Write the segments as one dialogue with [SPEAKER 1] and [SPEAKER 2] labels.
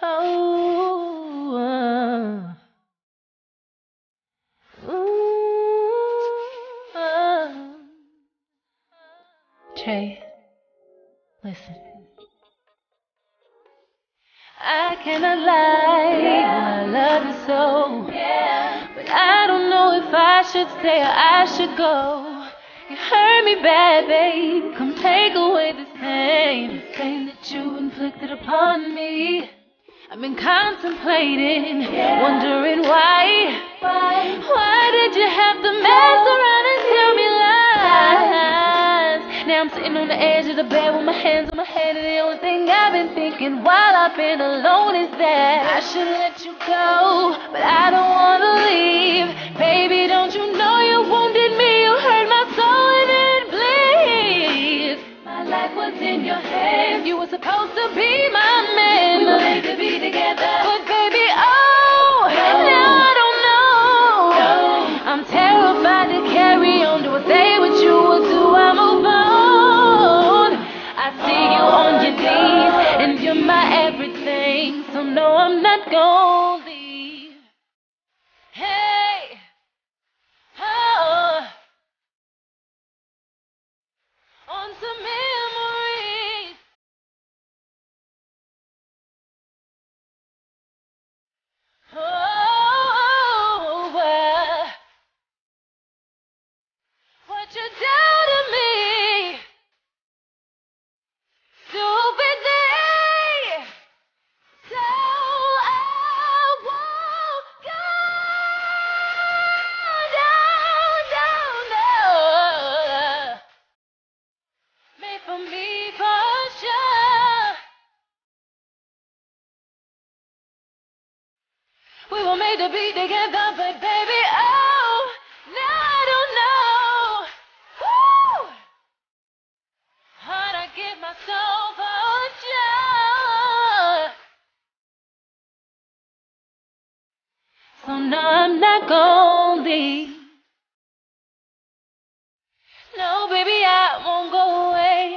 [SPEAKER 1] Trey, listen. I cannot lie, I love you so. But I don't know if I should stay or I should go. You hurt me bad, babe. Come take away this pain that you inflicted upon me. I've been contemplating, wondering why. Why did you have to mess around and tell me lies? Now I'm sitting on the edge of the bed with my hands on my head, and the only thing I've been thinking while I've been alone is that I should let you go, but I don't wanna leave. Baby, don't you know you wounded me? You hurt my soul and it bleeds. My life was in your hands. You were supposed to be my man. We were made to be together, but baby, oh, now I don't know. I'm terrified to carry on. Do I stay with you or do I move on? I see you on your knees and you're my everything, so no, I'm not gonna leave. Hey, oh, on some memories. Oh, what you done to me, stupid thing. So I won't go down. Made for me for sure. We were made to be together, but baby, oh, now I don't know. Woo! Hard I give my soul for sure. So no, I'm not gonna leave. No, baby, I won't go away.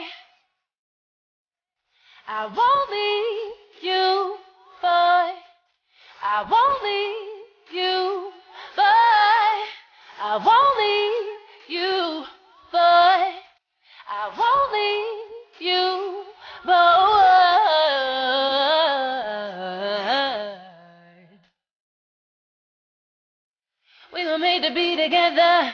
[SPEAKER 1] I won't leave you, boy. I won't leave you, boy. I won't leave you, boy. I won't leave you, boy. We were made to be together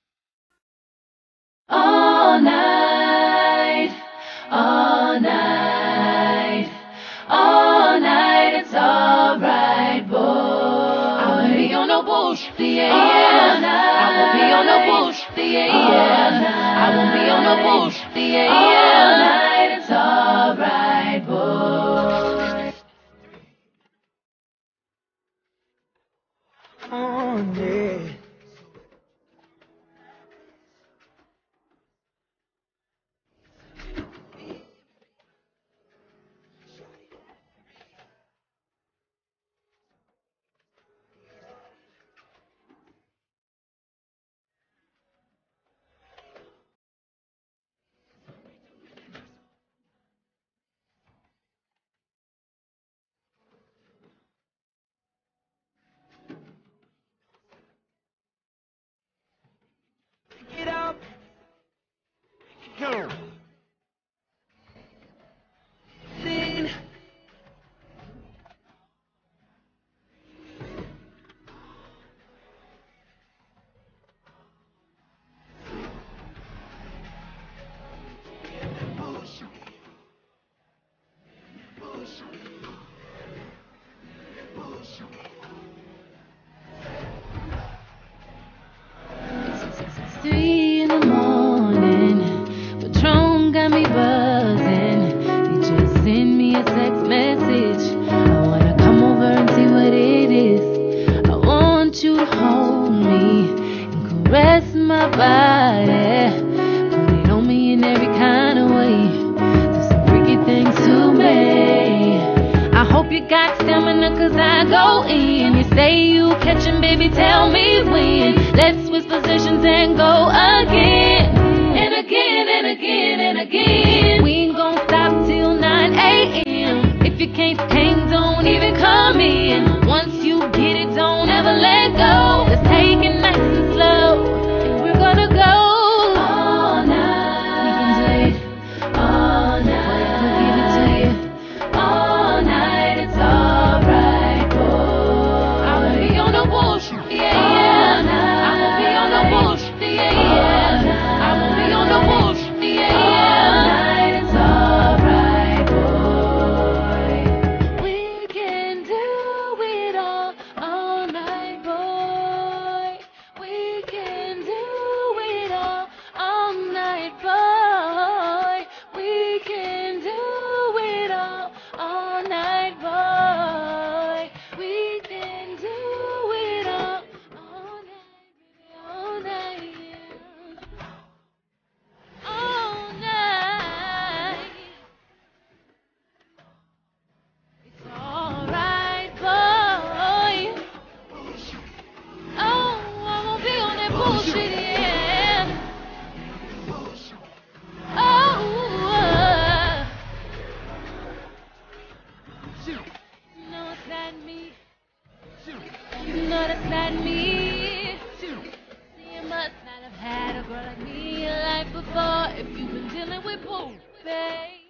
[SPEAKER 1] all night, all night, all night. It's alright, boy. I won't be on no bullshit, yeah. I won't be on no bullshit, yeah. I won't be on no bullshit, yeah. All night, it's alright, boy. On it. Get up. Go. Sing. It's 3 in the morning. Patron got me buzzing. He just sent me a text message. I wanna come over and see what it is. I want you to hold me and caress my body. Put it on me in every kind of way. Do some freaky things to me. I hope you got stamina, cause I go in. You say you catching, baby, tell me when. Let's switch positions and go again. And again, and again, and again. We ain't gon' stop till 9 a.m. If you can't hang, don't even babe.